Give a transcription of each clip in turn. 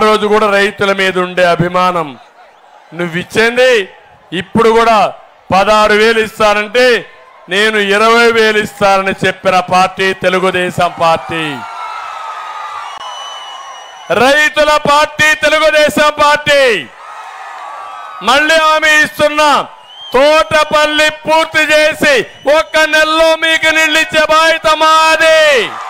రోజు కూడా రైతుల మీద ఉండే అభిమానం నువ్వు ఇచ్చింది ఇప్పుడు కూడా 16,000 ఇస్తానంటే నేను 20,000 ఇస్తానని చెప్పిన పార్టీ తెలుగుదేశం పార్టీ. రైతుల పార్టీ తెలుగుదేశం పార్టీ. మళ్ళీ హామీ ఇస్తున్నా, తోటపల్లి పూర్తి చేసి 1 నెలలో మీకు నీళ్ళు ఇచ్చే బాధ్యత మాది.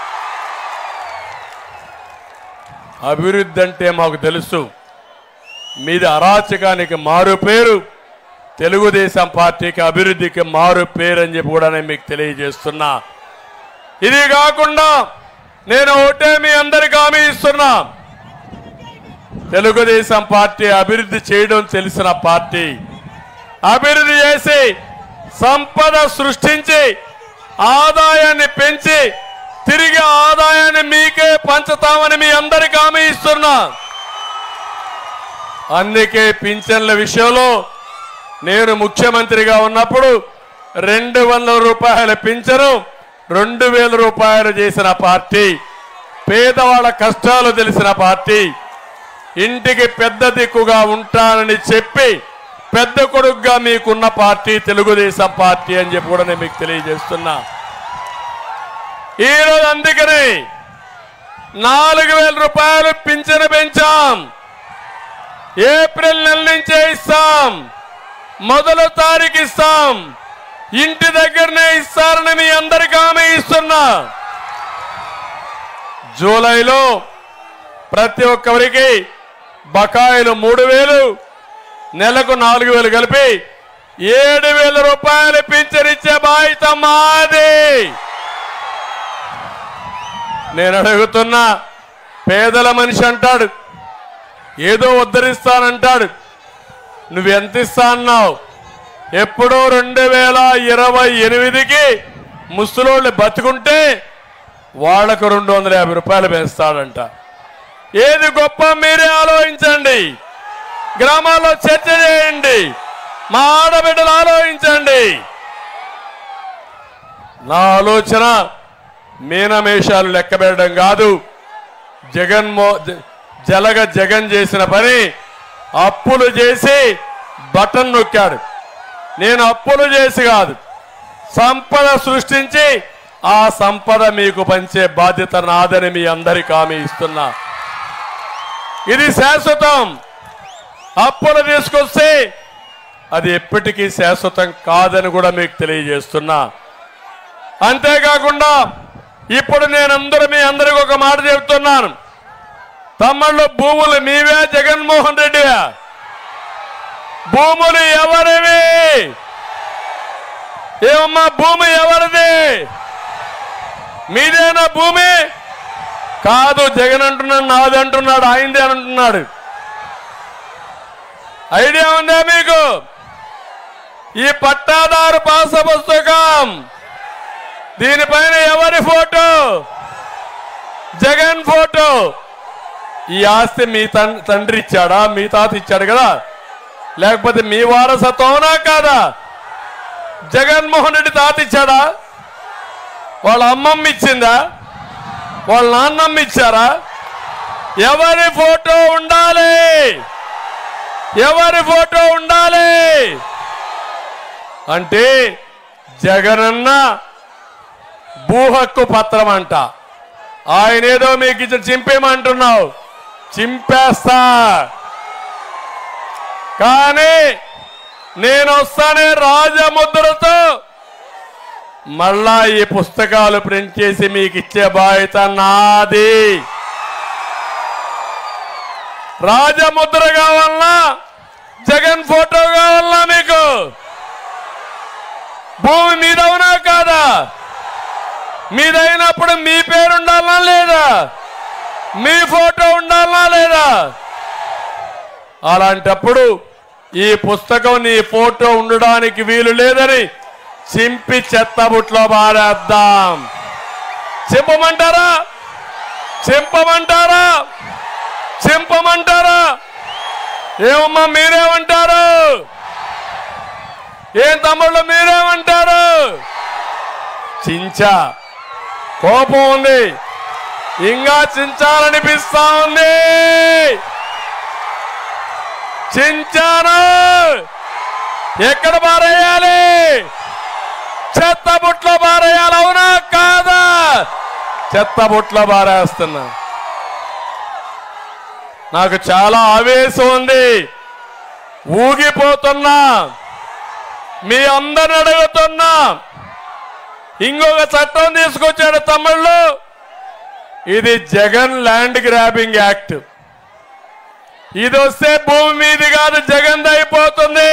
అభివృద్ధి అంటే మాకు తెలుసు, మీది అరాచకానికి మారు పేరు, తెలుగుదేశం పార్టీకి అభివృద్ధికి మారు పేరు అని చెప్పి కూడా నేను మీకు తెలియజేస్తున్నా. ఇది కాకుండా నేను ఒకటే మీ అందరికీ హామీ ఇస్తున్నా, తెలుగుదేశం పార్టీ అభివృద్ధి చేయడం తెలిసిన పార్టీ. అభివృద్ధి చేసి సంపద సృష్టించి ఆదాయాన్ని పెంచి తిరిగి ఆదాయాన్ని మీకే పంచుతామని మీ అందరికీ హామీ ఇస్తున్నా. అందుకే పింఛన్ల విషయంలో నేను ముఖ్యమంత్రిగా ఉన్నప్పుడు 200 రూపాయల పింఛను 2,000 రూపాయలు చేసిన పార్టీ. పేదవాళ్ళ కష్టాలు తెలిసిన పార్టీ. ఇంటికి పెద్ద దిక్కుగా ఉంటానని చెప్పి పెద్ద కొడుకుగా మీకున్న పార్టీ తెలుగుదేశం పార్టీ అని చెప్పి కూడా నేను మీకు తెలియజేస్తున్నా. ఈరోజు అందుకని 4,000 రూపాయలు పింఛను పెంచాం. ఏప్రిల్ నెల నుంచే ఇస్తాం, మొదటి తారీఖు ఇస్తాం, ఇంటి దగ్గరనే ఇస్తారని మీ అందరికీ హామీ ఇస్తున్నా. జూలైలో ప్రతి ఒక్కరికి బకాయిలు 3,000, నెలకు 4,000 కలిపి 7,000 రూపాయలు పింఛనిచ్చే బాధ్యత మాది. నేను అడుగుతున్నా, పేదల మనిషి అంటాడు, ఏదో ఉద్ధరిస్తానంటాడు, నువ్వెంత ఇస్తా అన్నావు? ఎప్పుడో 2028కి ముసలోళ్ళు బతుకుంటే వాళ్లకు 250 రూపాయలు పెంచుతాడంట. ఏది గొప్ప మీరే ఆలోచించండి, గ్రామాల్లో చర్చ చేయండి, మా ఆడబిడ్డలు ఆలోచించండి. నా ఆలోచన మీనమేషాలు లెక్క పెట్టడం కాదు. జగన్ చేసిన పని అప్పులు చేసి బటన్ నొక్కాడు. నేను అప్పులు చేసి కాదు, సంపద సృష్టించి ఆ సంపద మీకు పంచే బాధ్యత నాదని మీ అందరికీ హామీ ఇస్తున్నా. ఇది శాశ్వతం. అప్పులు తీసుకొస్తే అది ఎప్పటికీ శాశ్వతం కాదని కూడా మీకు తెలియజేస్తున్నా. అంతేకాకుండా ఇప్పుడు నేను మీ అందరికీ ఒక మాట చెప్తున్నాను. తమ్ముళ్ళు, భూములు మీవే జగన్మోహన్ రెడ్డివే? భూములు ఎవరివి? ఏమమ్మా, భూమి ఎవరిది? మీదేనా భూమి? కాదు, జగన్ అంటున్నాడు, నాది అంటున్నాడు, ఆయనదే అంటున్నాడు. ఐడియా ఉందా మీకు? ఈ పట్టాదారు పాస పుస్తకం, దీనిపైన ఎవరి ఫోటో? జగన్ ఫోటో. ఈ ఆస్తి మీ తండ్రి ఇచ్చాడా? మీ తాత ఇచ్చాడు కదా? లేకపోతే మీ వారసత్వమా కాదా? జగన్మోహన్ రెడ్డి తాత ఇచ్చాడా? వాళ్ళ అమ్మమ్మ ఇచ్చిందా? వాళ్ళ నాన్నమ్మ ఇచ్చారా? ఎవరి ఫోటో ఉండాలి? ఎవరి ఫోటో ఉండాలి అంటే జగనన్న భూ హక్కు పత్రం అంట. ఆయనేదో మీకు ఇచ్చి చింపేమంటున్నావు, చింపేస్తా. కానీ నేను వస్తానే రాజముద్రతో మళ్ళా ఈ పుస్తకాలు ప్రింట్ చేసి మీకు ఇచ్చే బాధ్యత నాది. రాజముద్ర కావాలన్నా, జగన్ ఫోటో కావాలన్నా మీకు? భూమి మీదవునా కాదా? మీదైనప్పుడు మీ పేరు ఉండాలనా లేదా? మీ ఫోటో ఉండాలనా లేదా? అలాంటప్పుడు ఈ పుస్తకం నీ ఫోటో ఉండడానికి వీలు లేదని చింపి చెత్తబుట్లో పారేద్దాం. చింపమంటారా? చింపమంటారా? చింపమంటారా? ఏమమ్మా, మీరేమంటారు? ఏం తమ్ముళ్ళు, మీరేమంటారు? చించా, కోపం ఉంది, ఇంకా చించాలనిపిస్తా ఉంది. చించాను. ఎక్కడ పారేయాలి? చెత్తబుట్లో పారేయాలి. అవునా కాదా? చెత్తబుట్లో పారేస్తున్నా. నాకు చాలా ఆవేశం ఉంది, ఊగిపోతున్నా. మీ అందరిని అడుగుతున్నా, ఇంకొక చట్టం తీసుకొచ్చాడు తమిళ్లో. ఇది జగన్ ల్యాండ్ గ్రాబింగ్ యాక్ట్. ఇది వస్తే భూమి మీది కాదు, జగన్ అయిపోతుంది.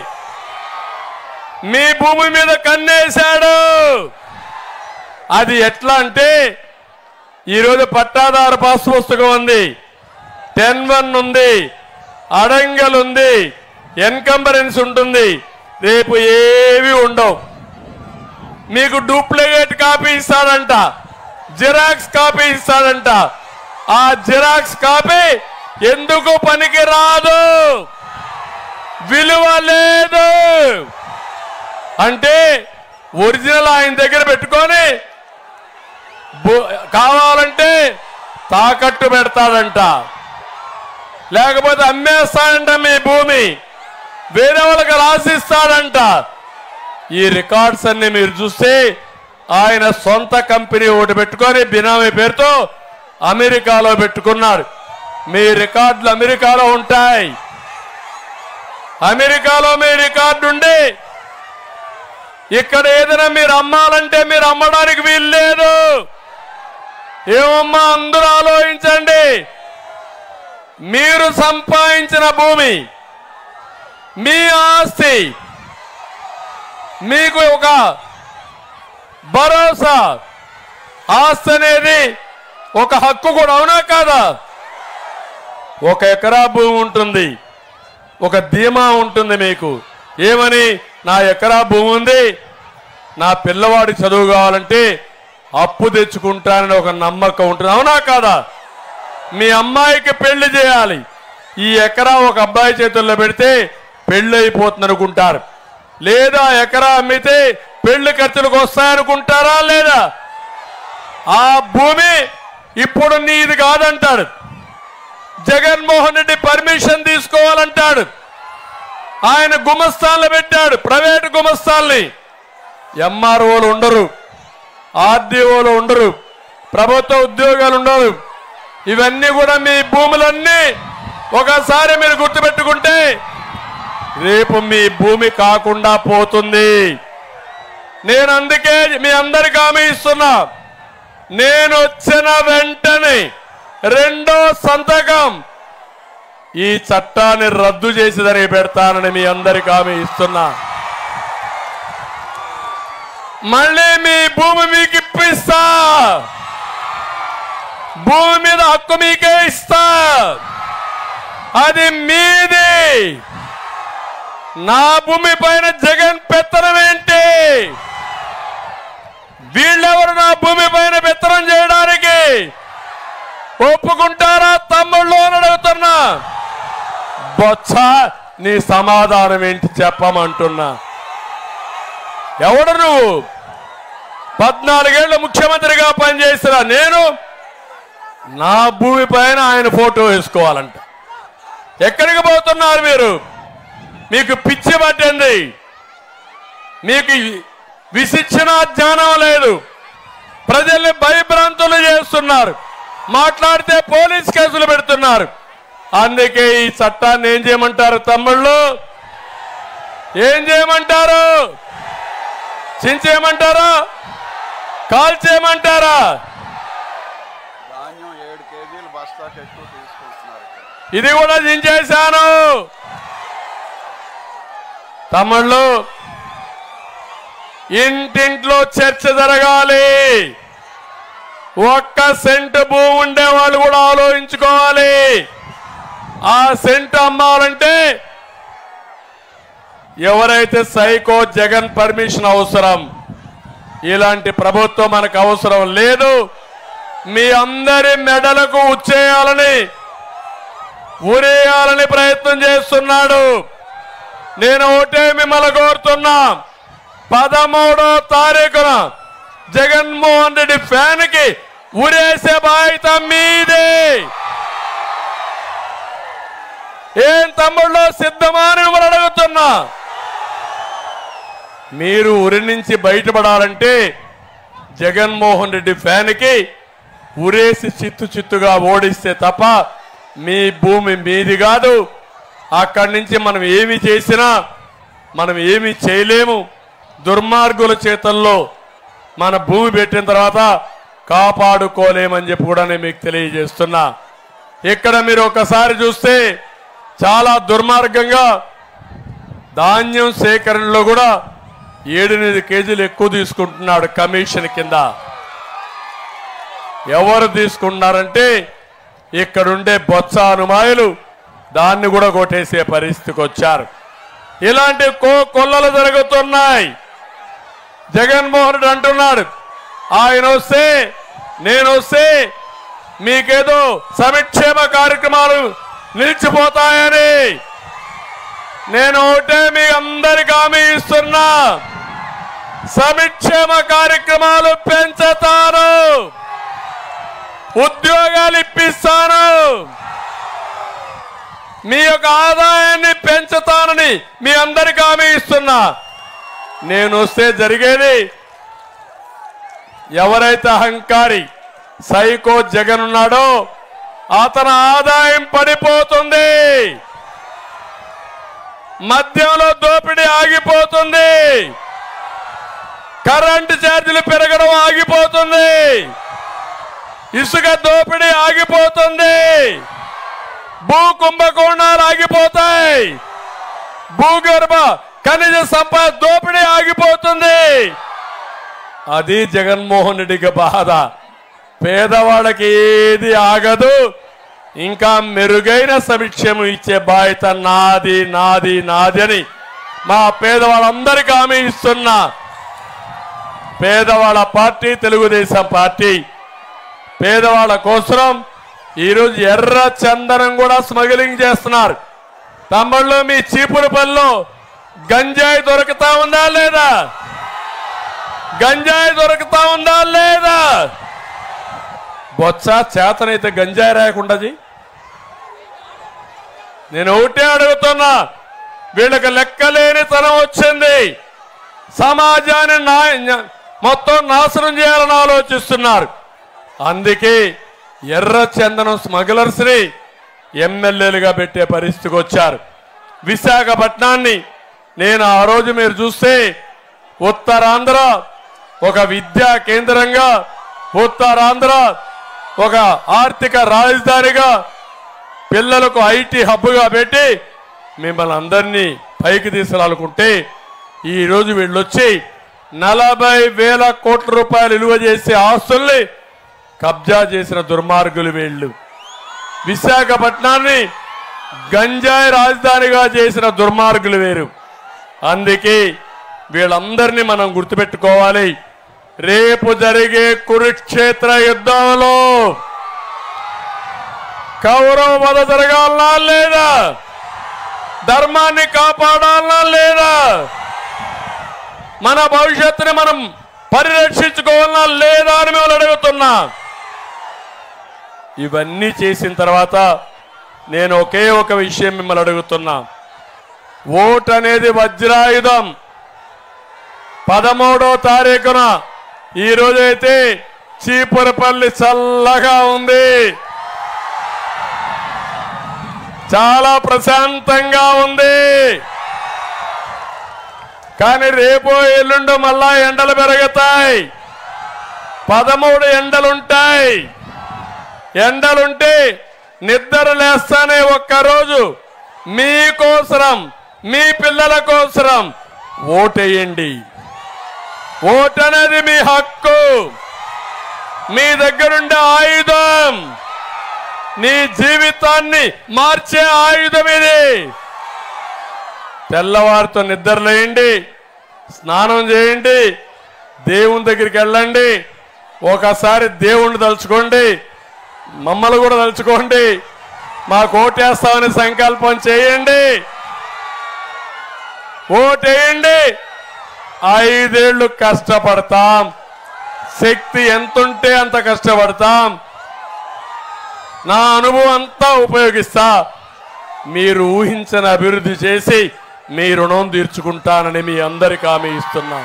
మీ భూమి మీద కన్నేశాడు. అది ఎట్లా అంటే, ఈరోజు పట్టాదారు పాస్ పుస్తకం ఉంది, 10(1) ఉంది, అడంగల్ ఉంది, ఎన్కంబరెన్స్ ఉంటుంది. రేపు ఏవి ఉండవు. మీకు డూప్లికేట్ కాపీ ఇస్తాడంట, జిరాక్స్ కాపీ ఇస్తాడంట. ఆ జిరాక్స్ కాపీ ఎందుకు పనికి రాదు? విలువ లేదు. అంటే ఒరిజినల్ ఆయన దగ్గర పెట్టుకొని కావాలంటే తాకట్టు పెడతాడంట, లేకపోతే అమ్మేస్తాడంట. మీ భూమి వేరే వాళ్ళకి రాసిస్తాడంట. ఈ రికార్డ్స్ అన్ని మీరు చూస్తే ఆయన సొంత కంపెనీ ఒకటి పెట్టుకొని బినామీ పేరుతో అమెరికాలో పెట్టుకున్నాడు. మీ రికార్డులు అమెరికాలో ఉంటాయి. అమెరికాలో మీ రికార్డు ఉండి ఇక్కడ ఏదైనా మీరు అమ్మాలంటే మీరు అమ్మడానికి వీలు లేదు. ఏమమ్మా, అందరూ ఆలోచించండి. మీరు సంపాదించిన భూమి, మీ ఆస్తి, మీకు ఒక భరోసా. ఆస్తి అనేది ఒక హక్కు కూడా, అవునా కాదా? 1 ఎకరా భూమి ఉంటుంది, ఒక ధీమా ఉంటుంది మీకు. ఏమని? నా ఎకరా భూమి ఉంది, నా పిల్లవాడి చదువు కావాలంటే అప్పు తెచ్చుకుంటానని ఒక నమ్మకం ఉంటుంది, అవునా కాదా? మీ అమ్మాయికి పెళ్లి చేయాలి, ఈ ఎకరా ఒక అబ్బాయి చేతుల్లో పెడితే పెళ్లి అయిపోతుంది అనుకుంటారు. లేదా ఎకరా అమ్మితే పెళ్లి ఖర్చులకు వస్తాయనుకుంటారా? లేదా? ఆ భూమి ఇప్పుడు నీది కాదంటాడు. జగన్మోహన్ రెడ్డి పర్మిషన్ తీసుకోవాలంటాడు. ఆయన గుమస్తాన్లు పెట్టాడు, ప్రైవేటు గుమస్తాల్ని. ఎంఆర్ఓలు ఉండరు, ఆర్డీఓలు ఉండరు, ప్రభుత్వ ఉద్యోగాలు ఉండరు. ఇవన్నీ కూడా మీ భూములన్నీ ఒకసారి మీరు గుర్తుపెట్టుకుంటే రేపు మీ భూమి కాకుండా పోతుంది. నేను అందుకే మీ అందరికీ హామీ ఇస్తున్నా, నేను వచ్చిన వెంటనే 2వ సంతకం ఈ చట్టాన్ని రద్దు చేసేదని పెడతానని మీ అందరికీ హామీ ఇస్తున్నా. మళ్ళీ మీ భూమి మీకు ఇప్పిస్తా, భూమి మీద హక్కు మీకే ఇస్తా. అది మీది. నా భూమి పైన జగన్ పెత్తనం ఏంటి? వీళ్ళెవరు నా భూమి పైన పెత్తనం చేయడానికి? ఒప్పుకుంటారా తమ్ముళ్ళు అని అడుగుతున్నా. బొత్స, నీ సమాధానం ఏంటి చెప్పమంటున్నా. ఎవడు నువ్వు? 14 ఏళ్ళు ముఖ్యమంత్రిగా పనిచేసిన నేను నా భూమి పైన ఆయన ఫోటో వేసుకోవాలంట. ఎక్కడికి పోతున్నారు మీరు? మీకు పిచ్చి పట్టింది, మీకు విశిక్షణ జ్ఞానం లేదు, ప్రజల్ని భయభ్రాంతులు చేస్తున్నారు, మాట్లాడితే పోలీస్ కేసులు పెడుతున్నారు. అందుకే ఈ చట్టాన్ని ఏం చేయమంటారు తమ్ముళ్ళు? ఏం చేయమంటారు? చించేయమంటారా? కాల్ చేయమంటారా? ఇది కూడా దించేశాను. తమ్ముళ్ళు, ఇంటింట్లో చర్చ జరగాలి. 1 సెంటు భూమి ఉండే వాళ్ళు కూడా ఆలోచించుకోవాలి. ఆ సెంటు అమ్మాలంటే ఎవరైతే సైకో జగన్ పర్మిషన్ అవసరం. ఇలాంటి ప్రభుత్వం మనకు అవసరం లేదు. మీ అందరి మెడలకు ఉచ్చేయాలని, ఊరేయాలని ప్రయత్నం చేస్తున్నాడు. నేను ఒకటే మిమ్మల్ని కోరుతున్నా, 13వ తారీఖున జగన్మోహన్ రెడ్డి ఫ్యాన్ కి ఉరేసే బాధ్యత మీదే. ఏం తమ్ముళ్ళు సిద్ధమా అని మిమ్మల్ని అడుగుతున్నా. మీరు ఉరి నుంచి బయటపడాలంటే జగన్మోహన్ రెడ్డి ఫ్యాన్కి ఉరేసి చిత్తుగా ఓడిస్తే తప్ప మీ భూమి మీది కాదు. అక్కడి నుంచి మనం ఏమి చేసినా మనం ఏమి చేయలేము. దుర్మార్గుల చేతల్లో మన భూమి పెట్టిన తర్వాత కాపాడుకోలేమని చెప్పి కూడా నేను మీకు తెలియజేస్తున్నా. ఇక్కడ మీరు ఒకసారి చూస్తే చాలా దుర్మార్గంగా ధాన్యం సేకరణలో కూడా 7-8 కేజీలు ఎక్కువ తీసుకుంటున్నాడు కమిషన్ కింద. ఎవరు తీసుకుంటున్నారంటే ఇక్కడుండే బొత్స అనుమాయులు దాన్ని కూడా కొట్టేసే పరిస్థితికి వచ్చారు. ఇలాంటి కొల్లలు జరుగుతున్నాయి. జగన్మోహన్ రెడ్డి అంటున్నాడు ఆయన వస్తే నేను వస్తే మీకేదో సంక్షేమ కార్యక్రమాలు నిలిచిపోతాయని. నేను ఒకటే మీ అందరికీ హామీ ఇస్తున్నా, సంక్షేమ కార్యక్రమాలు పెంచుతాను, ఉద్యోగాలు ఇప్పిస్తాను, మీ యొక్క ఆదాయాన్ని పెంచుతానని మీ అందరికీ హామీ ఇస్తున్నా. నేను వస్తే జరిగేది ఎవరైతే అహంకారి సైకో జగన్ ఉన్నాడో అతని ఆదాయం పడిపోతుంది, మద్యంలో దోపిడీ ఆగిపోతుంది, కరెంటు ఛార్జీలు పెరగడం ఆగిపోతుంది, ఇసుక దోపిడీ ఆగిపోతుంది, భూ కుంభకోణాలు ఆగిపోతాయి, భూగర్భ ఖనిజ సంపద దోపిడీ ఆగిపోతుంది. అది జగన్మోహన్ రెడ్డికి బాధ. పేదవాళ్ళకి ఏది ఆగదు. ఇంకా మెరుగైన సంక్షేమం ఇచ్చే బాధ్యత నాది నాది నాది అని మా పేదవాళ్ళందరికీ హామీ ఇస్తున్నా. పేదవాళ్ళ పార్టీ తెలుగుదేశం పార్టీ. పేదవాళ్ళ కోసం ఈరోజు ఎర్ర చందనం కూడా స్మగ్లింగ్ చేస్తున్నారు. తమ్ముళ్ళు మీ చీపురుపల్లిలో గంజాయి దొరుకుతా ఉందా లేదా? గంజాయి దొరుకుతా ఉందా లేదా? బొత్స చేతనైతే గంజాయి రాయకుండా నేను ఒకటే అడుగుతున్నా, వీళ్ళకి లెక్కలేని తనం వచ్చింది. సమాజాన్ని మొత్తం నాశనం చేయాలని ఆలోచిస్తున్నారు. అందుకే ఎర్ర చందనం స్మగ్లర్స్ ని ఎమ్మెల్యేలుగా పెట్టే పరిస్థితికి వచ్చారు. విశాఖపట్నాన్ని నేను ఆ రోజు మీరు చూస్తే ఉత్తరాంధ్ర ఒక విద్యా కేంద్రంగా, ఉత్తరాంధ్ర ఒక ఆర్థిక రాజధానిగా, పిల్లలకు ఐటీ హబ్గా పెట్టి మిమ్మల్ని అందరినీ పైకి తీసుకురాలనుకుంటే ఈరోజు వీళ్ళు వచ్చి 40,000 కోట్ల రూపాయలు విలువ చేసే ఆస్తుల్ని కబ్జా చేసిన దుర్మార్గులు వీళ్ళు. విశాఖపట్నాన్ని గంజాయి రాజధానిగా చేసిన దుర్మార్గులు వేరు. అందుకే వీళ్ళందరినీ మనం గుర్తుపెట్టుకోవాలి. రేపు జరిగే కురుక్షేత్ర యుద్ధంలో కౌరవ వధ జరగాలనా లేదా? ధర్మాన్ని కాపాడాలనా లేదా? మన భవిష్యత్తుని మనం పరిరక్షించుకోవాలనా లేదా అని మేము అడుగుతున్నా. ఇవన్నీ చేసిన తర్వాత నేను ఒకే ఒక విషయం మిమ్మల్ని అడుగుతున్నా. ఓటు అనేది వజ్రాయుధం. 13వ తారీఖున ఈ రోజైతే చీపురపల్లి చల్లగా ఉంది, చాలా ప్రశాంతంగా ఉంది. కానీ రేపు ఎల్లుండో మళ్ళా ఎండలు పెరుగుతాయి. 13 ఎండలుంటాయి. ఎండలుంటే నిద్ర లేస్తానే ఒక్కరోజు మీకోసరం, మీ పిల్లల కోసరం ఓటేయండి. ఓటు అనేది మీ హక్కు, మీ దగ్గరుండే ఆయుధం, నీ జీవితాన్ని మార్చే ఆయుధం ఇది. తెల్లవారితో నిద్రలేయండి, స్నానం చేయండి, దేవుని దగ్గరికి వెళ్ళండి, ఒకసారి దేవుణ్ణి తలుచుకోండి, మమ్మల్ని కూడా తలుచుకోండి, మాకు ఓటేస్తామని సంకల్పం చేయండి. ఓటేయండి. 5 ఏళ్ళు కష్టపడతాం, శక్తి ఎంతుంటే అంత కష్టపడతాం, నా అనుభవం అంతా ఉపయోగిస్తా. మీరు ఊహించని అభివృద్ధి చేసి మీ రుణం తీర్చుకుంటానని మీ అందరికీ హామీ ఇస్తున్నా.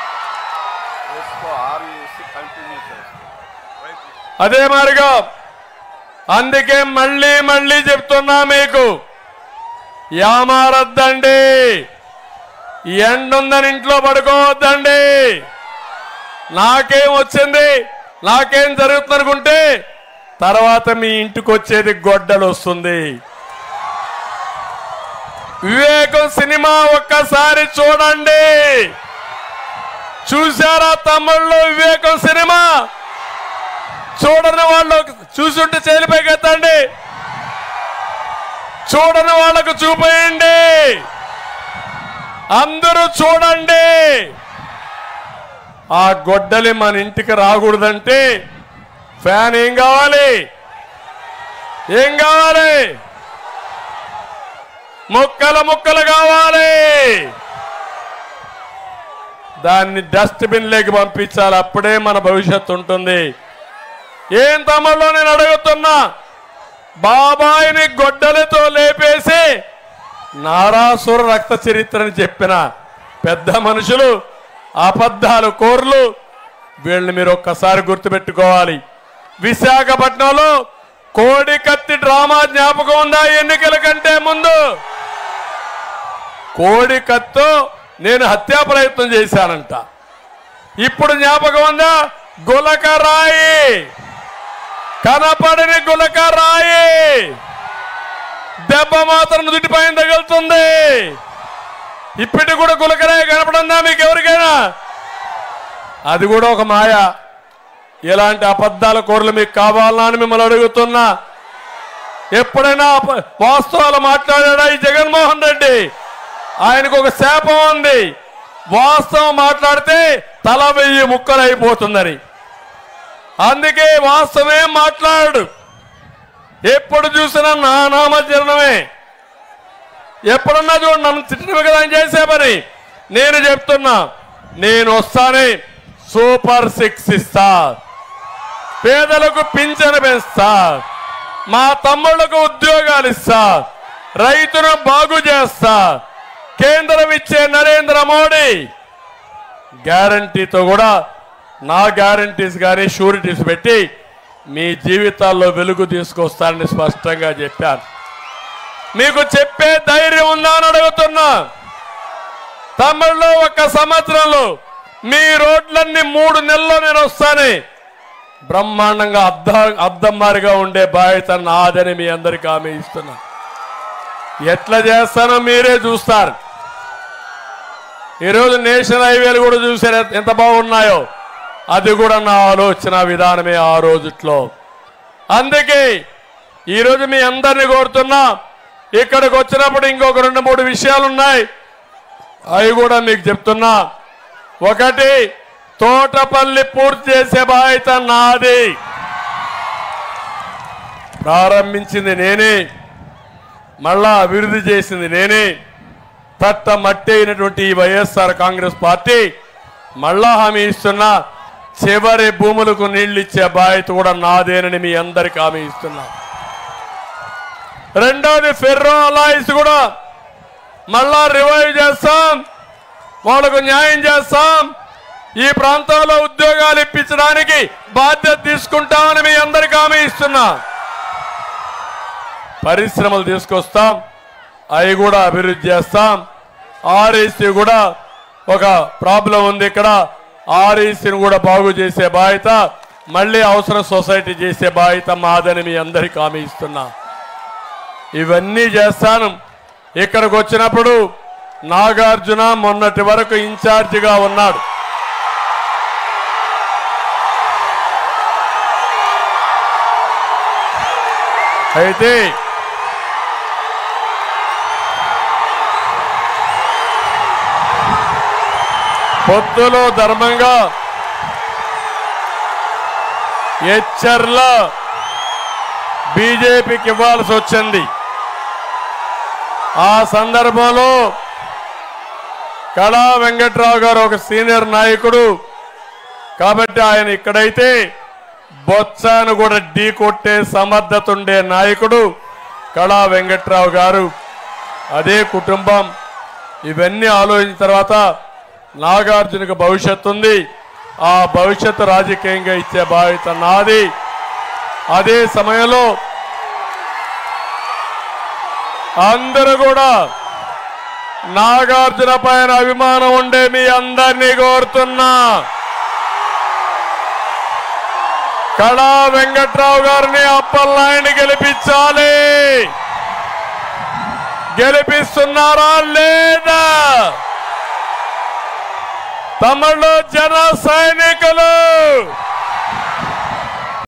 అదే మారిగా అందుకే మళ్ళీ మళ్ళీ చెప్తున్నా, మీకు యామారద్దండి, ఎండుందని ఇంట్లో పడుకోవద్దండి. నాకేం వచ్చింది, నాకేం జరుగుతుంది అనుకుంటే తర్వాత మీ ఇంటికి వచ్చేది గొడ్డలు వస్తుంది. వివేకం సినిమా ఒక్కసారి చూడండి. చూశారా తమ్ముళ్ళు వివేకం సినిమా? చూడని వాళ్ళు చూసుంటే చేలిపైకి ఎత్తండి, చూడని వాళ్ళకు చూపేయండి. అందరూ చూడండి. ఆ గొడ్డలి మన ఇంటికి రాకూడదంటే ఫ్యాన్ ఏం కావాలి? ఏం కావాలి? ముక్కలు ముక్కలు కావాలి. దాన్ని డస్ట్బిన్ లేకి పంపించాలి. అప్పుడే మన భవిష్యత్తు ఉంటుంది. ఏం తమ్ముళ్ళు నేను అడుగుతున్నా, బాబాయిని గొడ్డలితో లేపేసి నారాసుర రక్త చరిత్రని చెప్పిన పెద్ద మనుషులు, అబద్ధాలు కోర్లు, వీళ్ళని మీరు ఒక్కసారి గుర్తుపెట్టుకోవాలి. విశాఖపట్నంలో కోడి కత్తి డ్రామా జ్ఞాపకం ఉందా? ఎన్నికల కంటే ముందు కోడి కత్తో నేను హత్యా ప్రయత్నం చేశానంట. ఇప్పుడు జ్ఞాపకం ఉందా? గులకరాయి, కనపడని గులకరాయి దెబ్బ మాత్రం నుదుటిపైన తగులుతుంది. ఇప్పటికి కూడా గులకరాయి కనపడిందా మీకు ఎవరికైనా? అది కూడా ఒక మాయ. ఇలాంటి అబద్ధాల కోరలు మీకు కావాలా అని మిమ్మల్ని అడుగుతున్నా. ఎప్పుడైనా వాస్తవాలు మాట్లాడాడా ఈ జగన్మోహన్ రెడ్డి? ఆయనకు ఒక శాపం ఉంది, వాస్తవం మాట్లాడితే తల 1000 ముక్కలు అయిపోతుందని. అందుకే వాస్తవమే మాట్లాడు. ఎప్పుడు చూసినా నా నామజరణమే. ఎప్పుడన్నా చూడండి, నన్ను తిట్టడమే కదా ఆయన చేసే పని. నేను చెప్తున్నా, నేను వస్తానే సూపర్ 6 ఇస్తా, పేదలకు పింఛను పెంచుతా, మా తమ్ముళ్లకు ఉద్యోగాలు ఇస్తా, రైతును బాగు చేస్తా. కేంద్రం ఇచ్చే నరేంద్ర మోడీ గ్యారంటీతో కూడా నా గ్యారంటీస్ కానీ షూరిటీస్ పెట్టి మీ జీవితాల్లో వెలుగు తీసుకొస్తానని స్పష్టంగా చెప్పాను. మీకు చెప్పే ధైర్యం ఉందా అని అడుగుతున్నా. తమిళలో 1 సంవత్సరంలో మీ రోడ్లన్నీ 3 నెలల్లో నేను వస్తానే బ్రహ్మాండంగా అద్దమారిగా ఉండే బాధ్యత నాదని మీ అందరికీ హామీ ఇస్తున్నా. ఎట్లా చేస్తానో మీరే చూస్తారు. ఈరోజు నేషనల్ హైవేలు కూడా చూసారు ఎంత బాగున్నాయో. అది కూడా నా ఆలోచన విధానమే ఆ రోజుట్లో. అందుకే ఈరోజు మీ అందరినీ కోరుతున్నా, ఇక్కడికి వచ్చినప్పుడు ఇంకొక 2-3 విషయాలు ఉన్నాయి, అవి కూడా మీకు చెప్తున్నా. ఒకటి, తోటపల్లి పూర్తి చేసే బాధ్యత నాది. ప్రారంభించింది నేనే, మళ్ళా అభివృద్ధి చేసింది నేనే. తట్ట మట్టి అయినటువంటి ఈ వైఎస్ఆర్ కాంగ్రెస్ పార్టీ మళ్ళా హామీ ఇస్తున్నా, చివరి భూములకు నీళ్లు ఇచ్చే బాధ్యత కూడా నాదేనని మీ అందరికీ హామీ ఇస్తున్నా. రెండోది, ఫెర్రో అలాయిస్ కూడా మళ్ళా రివైవ్ చేస్తాం, వాళ్ళకు న్యాయం చేస్తాం. ఈ ప్రాంతంలో ఉద్యోగాలు ఇప్పించడానికి బాధ్యత తీసుకుంటామని మీ అందరికీ హామీ ఇస్తున్నా. పరిశ్రమలు తీసుకొస్తాం, అవి కూడా అభివృద్ధి చేస్తాం. ఆర్ఈసీ కూడా ఒక ప్రాబ్లం ఉంది ఇక్కడ, ఆర్ఈసీని కూడా బాగు చేసే బాధ్యత, మళ్ళీ అవసరం సొసైటీ చేసే బాధ్యత మాదని మీ అందరికీ హామీ ఇస్తున్నా. ఇవన్నీ చేస్తాను. ఇక్కడికి వచ్చినప్పుడు నాగార్జున మొన్నటి వరకు ఇన్ఛార్జిగా ఉన్నాడు. అయితే పొత్తులో ధర్మంగా హెచ్చర్ల బీజేపీకి ఇవ్వాల్సి వచ్చింది. ఆ సందర్భంలో కళా వెంకట్రావు గారు ఒక సీనియర్ నాయకుడు కాబట్టి ఆయన ఇక్కడైతే బొత్సాను కూడా ఢీ కొట్టే సమర్థత ఉండే నాయకుడు. కళా వెంకట్రావు గారు, అదే కుటుంబం. ఇవన్నీ ఆలోచించిన తర్వాత నాగార్జునకు భవిష్యత్తు ఉంది. ఆ భవిష్యత్తు రాజకీయంగా ఇచ్చే బాధ్యత నాది. అదే సమయంలో అందరూ కూడా నాగార్జున పైన అభిమానం ఉండే మీ అందరినీ కోరుతున్నా, కళా వెంకట్రావు గారిని అప్పలనాయుడిని గెలిపించాలి. గెలిపిస్తున్నారా లేదా? తమిళ జన సైనికులు